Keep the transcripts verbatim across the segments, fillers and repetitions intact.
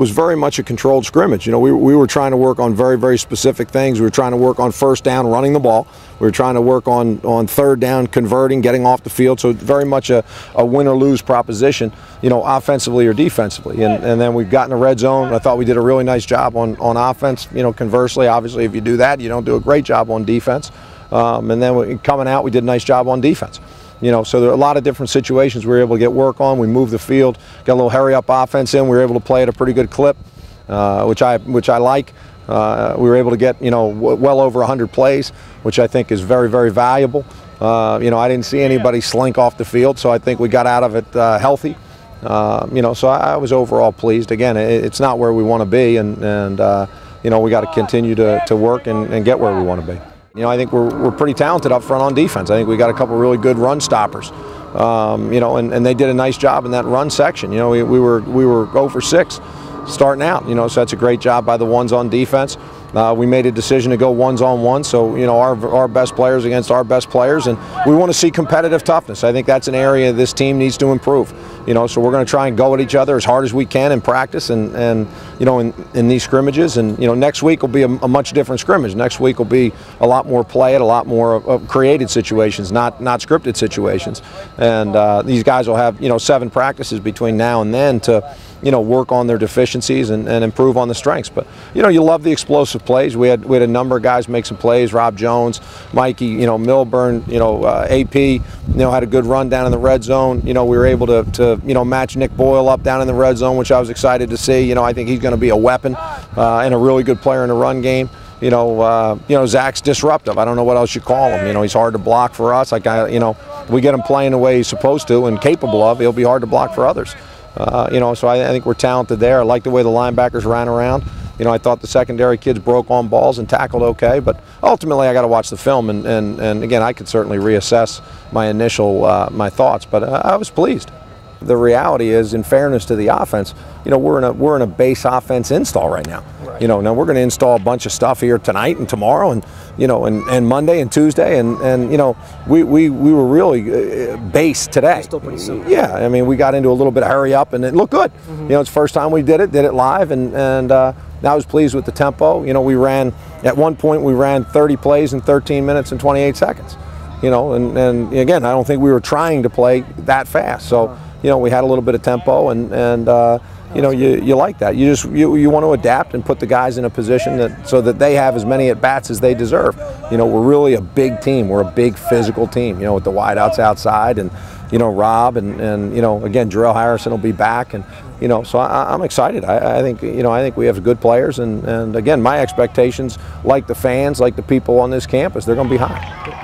was very much a controlled scrimmage. You know, we, we were trying to work on very, very specific things. We were trying to work on first down, running the ball. We were trying to work on, on third down, converting, getting off the field. So very much a, a win or lose proposition, you know, offensively or defensively. And, and then we've gotten the red zone. I thought we did a really nice job on, on offense. You know, conversely, obviously, if you do that, you don't do a great job on defense. Um, and then we, coming out, we did a nice job on defense. You know, so there are a lot of different situations we were able to get work on. We moved the field, got a little hurry-up offense in. We were able to play at a pretty good clip, uh, which I which I like. Uh, we were able to get, you know, w well over one hundred plays, which I think is very, very valuable. Uh, you know, I didn't see anybody slink off the field, so I think we got out of it uh, healthy. Uh, you know, so I, I was overall pleased. Again, it, it's not where we want to be, and, and uh, you know, we got to continue to, to work and, and get where we want to be. You know, I think we're, we're pretty talented up front on defense. I think we got a couple really good run stoppers. Um, you know, and, and they did a nice job in that run section. You know, we, we were we were oh for six starting out. You know, so that's a great job by the ones on defense. Uh, we made a decision to go ones on one, so you know our our best players against our best players, and we want to see competitive toughness. I think that's an area this team needs to improve. You know, so we're going to try and go at each other as hard as we can in practice, and and you know in, in these scrimmages. And you know next week will be a, a much different scrimmage. Next week will be a lot more play at a lot more uh, created situations, not not scripted situations. And uh, these guys will have you know seven practices between now and then to you know work on their deficiencies and, and improve on the strengths. But you know you love the explosive plays. We had we had a number of guys make some plays. Rob Jones, Mikey, you know Milburn, you know uh, A P, you know had a good run down in the red zone. You know we were able to, to you know match Nick Boyle up down in the red zone, which I was excited to see. You know I think he's going to be a weapon uh, and a really good player in the run game. You know uh, you know Zach's disruptive. I don't know what else you call him. You know he's hard to block for us. Like I, you know we get him playing the way he's supposed to and capable of. He'll be hard to block for others. Uh, you know, so I, I think we're talented there. I like the way the linebackers ran around. You know, I thought the secondary kids broke on balls and tackled okay, but ultimately I got to watch the film, and, and, and again, I could certainly reassess my initial uh, my thoughts, but uh, I was pleased. The reality is, in fairness to the offense, you know, we're in a we're in a base offense install right now. Right. You know, now we're going to install a bunch of stuff here tonight and tomorrow, and you know, and, and Monday and Tuesday, and, and you know, we we, we were really uh, base today. Still pretty simple. Yeah, I mean, we got into a little bit of hurry up, and it looked good. Mm-hmm. You know, it's the first time we did it, did it live, and and uh, I was pleased with the tempo. You know, we ran at one point we ran thirty plays in thirteen minutes and twenty-eight seconds. You know, and and again, I don't think we were trying to play that fast, so. Uh-huh. You know, we had a little bit of tempo, and and uh, you know, you you like that. You just you you want to adapt and put the guys in a position that so that they have as many at bats as they deserve. You know, we're really a big team. We're a big physical team. You know, with the wideouts outside, and you know Rob, and and you know again Jarrell Harrison will be back, and you know so I, I'm excited. I, I think you know I think we have good players, and and again my expectations, like the fans, like the people on this campus, they're going to be high.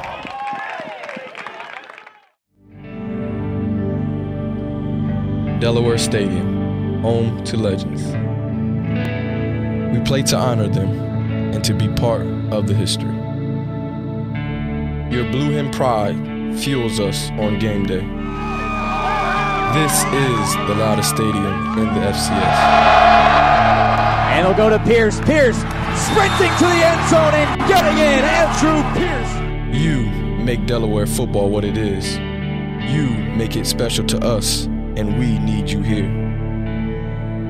Delaware Stadium, home to legends. We play to honor them and to be part of the history. Your Blue Hen pride fuels us on game day. This is the loudest stadium in the F C S. And he'll go to Pierce. Pierce sprinting to the end zone and getting in. Andrew Pierce. You make Delaware football what it is. You make it special to us, and we need you here.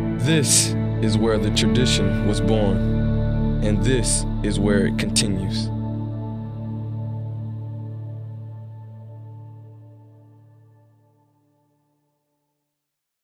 This is where the tradition was born, and this is where it continues.